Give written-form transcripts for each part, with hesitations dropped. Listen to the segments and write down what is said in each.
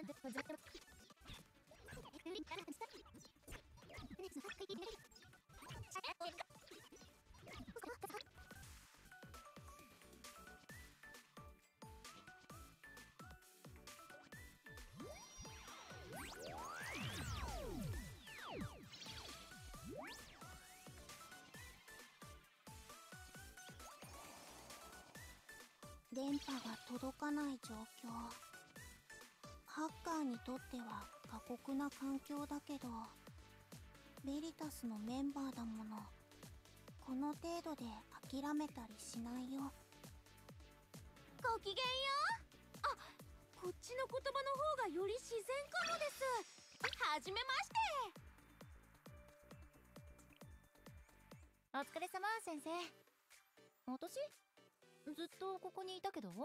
電波が届かない状況。ハッカーにとっては過酷な環境だけど、ベリタスのメンバーだもの。この程度で諦めたりしないよ。 ごきげんよう。あ、こっちの言葉の方がより自然かもです。はじめまして。 お疲れ様先生。私ずっとここにいたけど。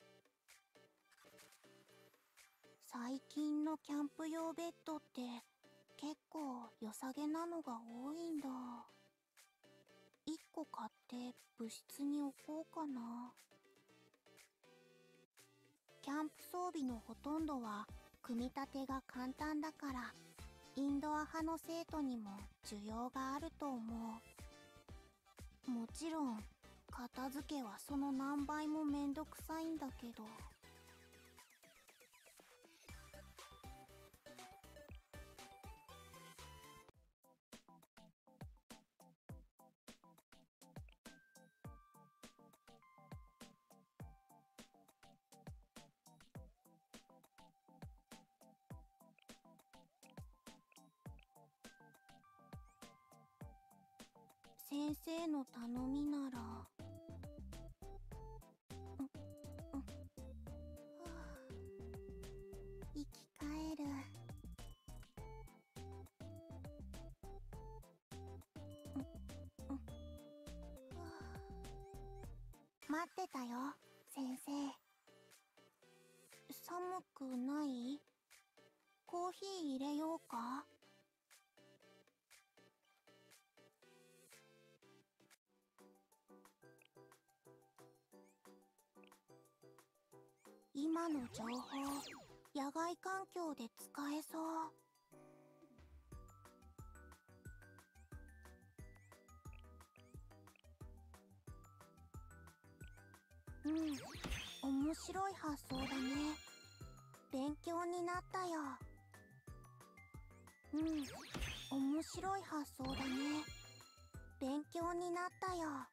最近のキャンプ用ベッドって結構良さげなのが多いんだ。1個買って部室に置こうかな。キャンプ装備のほとんどは組み立てが簡単だから、インドア派の生徒にも需要があると思う。もちろん片付けはその何倍もめんどくさいんだけど。先生の頼みなら。生き返る。待ってたよ、先生。寒くない？コーヒー入れようか？今の情報、野外環境で使えそう。うん、面白い発想だね。勉強になったよ。うん、面白い発想だね。勉強になったよ。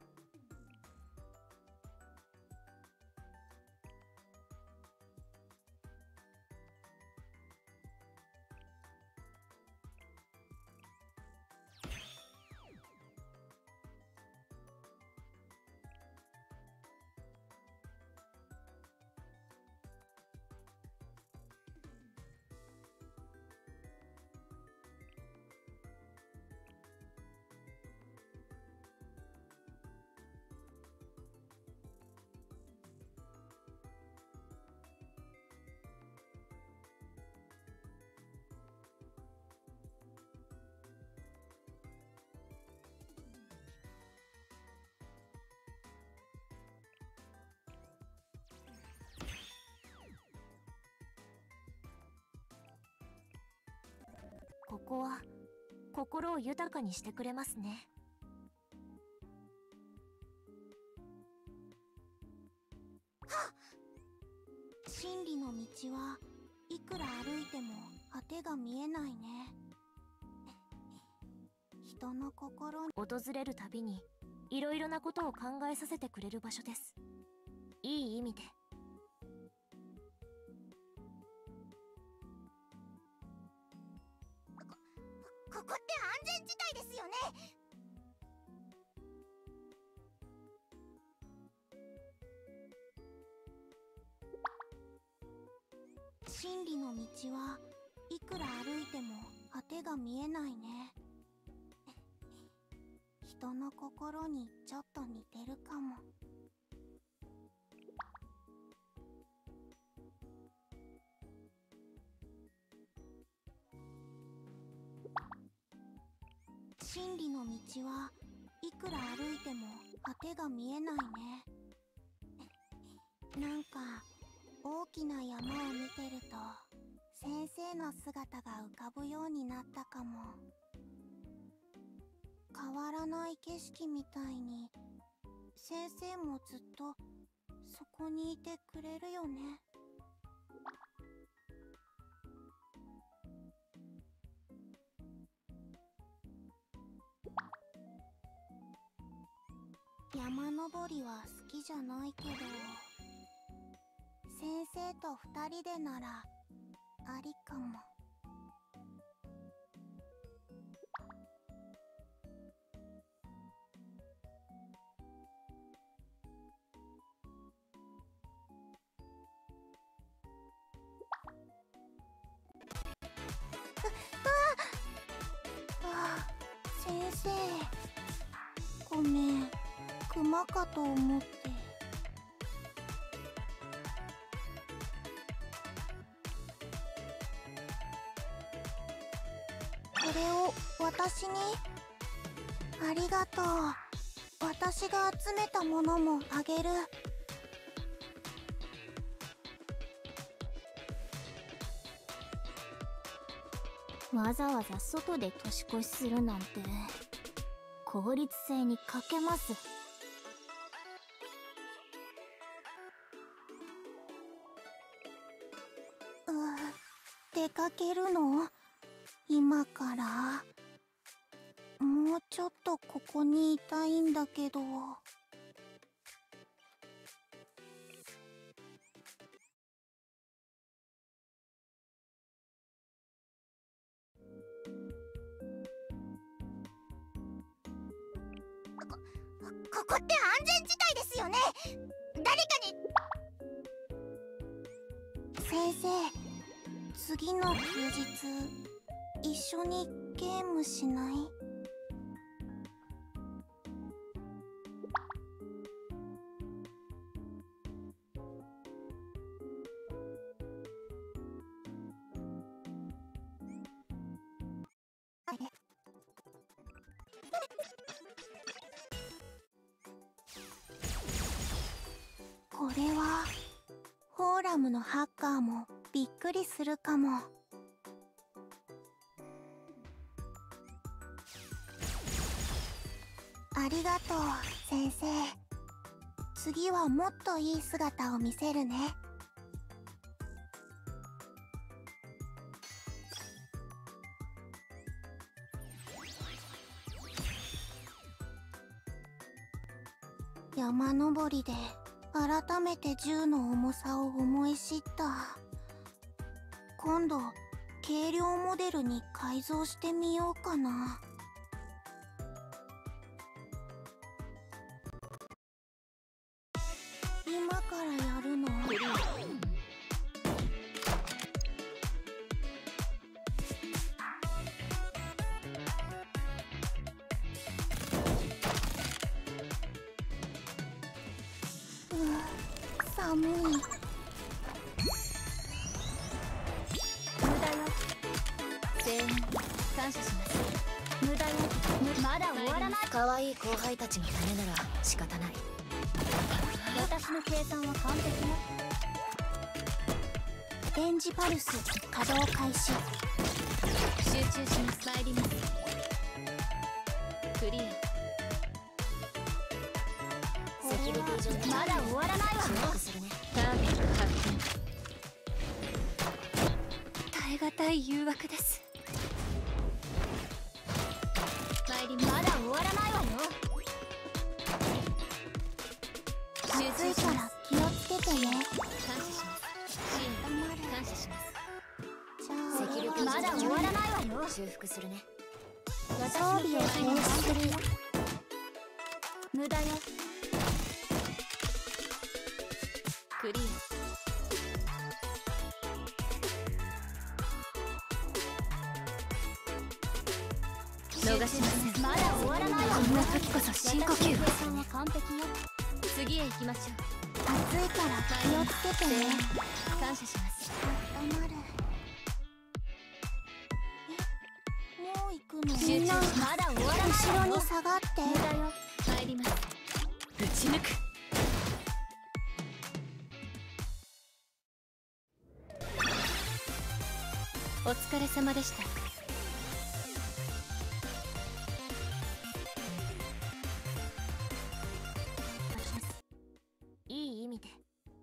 ここは心を豊かにしてくれますね。 真理の道はいくら歩いても果てが見えないね。人の心に訪れるたびにいろいろなことを考えさせてくれる場所です。いい意味で。 ここって安全地帯ですよね。 真理の道はいくら歩いても果てが見えないね。人の心にちょっと似てるかも。真理の道はいくら歩いても果てが見えないね。なんか大きな山を見てると先生の姿が浮かぶようになったかも。変わらない景色みたいに先生もずっとそこにいてくれるよね。山登りは好きじゃないけど、先生と2人でならありかも。先生、ごめん、クマかと思って。これを私に？ありがとう。私が集めたものもあげる。 わざわざ外で年越しするなんて効率性に欠けます。 出かけるの？今から？もうちょっとここにいたいんだけど。ここって安全地帯ですよね。誰かに。先生、次の休日一緒にゲームしない？これはフォーラムのハッカーもびっくりするかも。ありがとう、先生。次はもっといい姿を見せるね。山登りで改めて銃の重さを思い知った。今度軽量モデルに改造してみようかな。今からやるの？寒い。 無駄よ。全員感謝します。無駄よ。まだ終わらない。可愛い後輩たちのためなら仕方ない。私の計算は完璧よ。 電磁パルス稼働開始。 集中します。参ります。クリア。セキュリティ上まだ終わらないわよ。ターゲット発見。耐え難い誘惑です。参りまだ終わらないわよ。 暑いから気をつけてね。 感謝します。支援感謝します。 じゃあセキュリティまだ終わらないわよ。修復するね。 装備を停止する。 無駄よ。クリア。逃しません。まだ終わらないわ。こんな時こそ深呼吸。計算は完璧よ。次へ行きましょう。 暑いから気をつけてね。 感謝します。 温まる。もう行くの？ みんなまだ終わらない。 後ろに下がって。 無駄よ。参ります。打ち抜く。 お疲れ様でした。 いい意味で。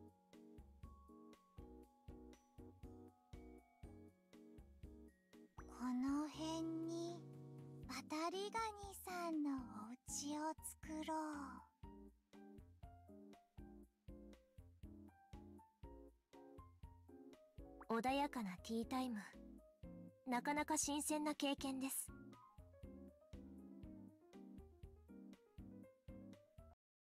この辺に渡りガニさんのお家を作ろう。 穏やかなティータイム、なかなか新鮮な経験です。